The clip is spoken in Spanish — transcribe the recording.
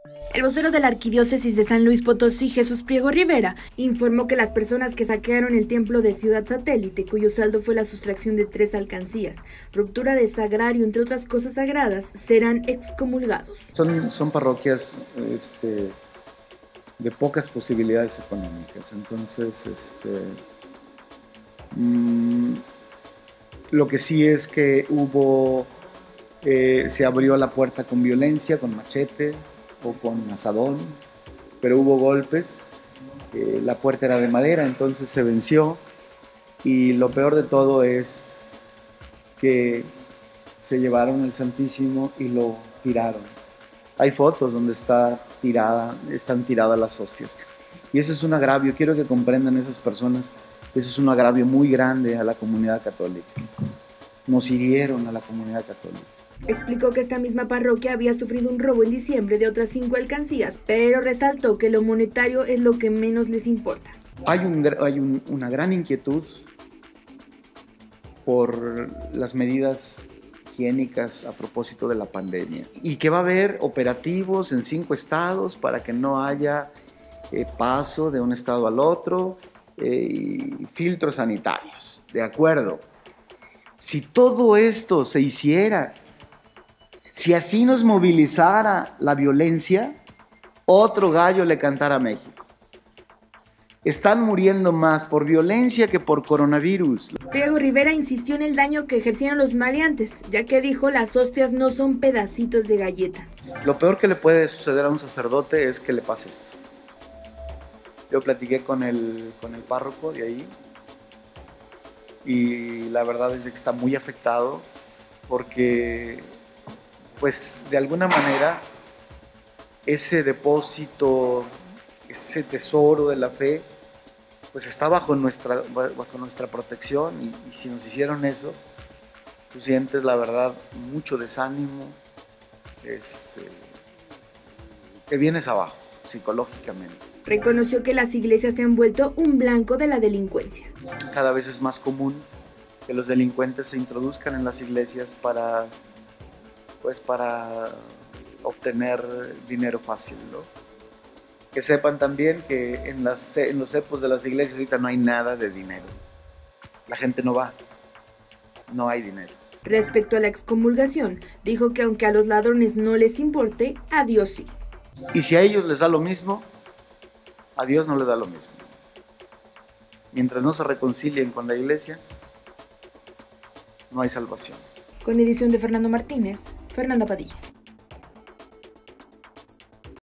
El vocero de la Arquidiócesis de San Luis Potosí, Jesús Priego Rivera, informó que las personas que saquearon el templo de Ciudad Satélite, cuyo saldo fue la sustracción de 3 alcancías, ruptura de sagrario, entre otras cosas sagradas, serán excomulgados. Son parroquias de pocas posibilidades económicas, entonces lo que sí es que se abrió la puerta con violencia, con machete o con asadón, pero hubo golpes. La puerta era de madera, entonces se venció, y lo peor de todo es que se llevaron el Santísimo y lo tiraron. Hay fotos donde están tiradas las hostias, y eso es un agravio. Quiero que comprendan esas personas, eso es un agravio muy grande a la comunidad católica. Nos hirieron a la comunidad católica. Explicó que esta misma parroquia había sufrido un robo en diciembre de otras 5 alcancías, pero resaltó que lo monetario es lo que menos les importa. Hay una gran inquietud por las medidas higiénicas a propósito de la pandemia, y que va a haber operativos en 5 estados para que no haya paso de un estado al otro, y filtros sanitarios. De acuerdo. Si todo esto se hiciera, si así nos movilizara la violencia, otro gallo le cantara a México. Están muriendo más por violencia que por coronavirus. Priego Rivera insistió en el daño que ejercieron los maleantes, ya que dijo las hostias no son pedacitos de galleta. Lo peor que le puede suceder a un sacerdote es que le pase esto. Yo platiqué con el párroco de ahí, y la verdad es que está muy afectado porque, pues, de alguna manera, ese depósito, ese tesoro de la fe, pues está bajo nuestra protección, y si nos hicieron eso, tú sientes, la verdad, mucho desánimo, te vienes abajo psicológicamente. Reconoció que las iglesias se han vuelto un blanco de la delincuencia. Cada vez es más común que los delincuentes se introduzcan en las iglesias para obtener dinero fácil, ¿no? Que sepan también que en los cepos de las iglesias ahorita no hay nada de dinero. La gente no va, no hay dinero. Respecto a la excomulgación, dijo que aunque a los ladrones no les importe, a Dios sí. Y si a ellos les da lo mismo, a Dios no le da lo mismo. Mientras no se reconcilien con la iglesia, no hay salvación. Con edición de Fernando Martínez, Fernanda Padilla.